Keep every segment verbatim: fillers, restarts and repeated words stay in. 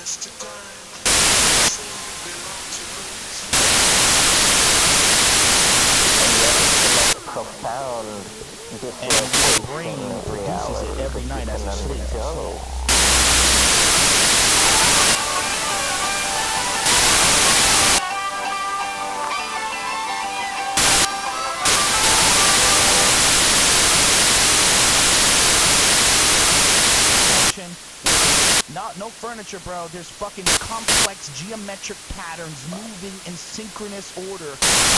Profound and your brain produces it every night as you sleep. Not, no furniture, bro. There's fucking complex geometric patterns moving in synchronous order.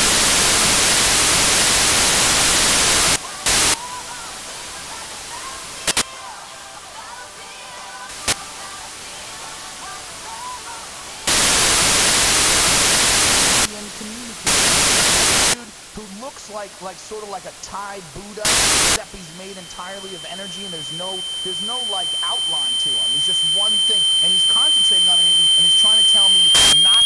Who looks like like sort of like a Thai Buddha, except he's made entirely of energy, and there's no there's no like outline to him. He's just one thing, and he's concentrating on it, and he's trying to tell me not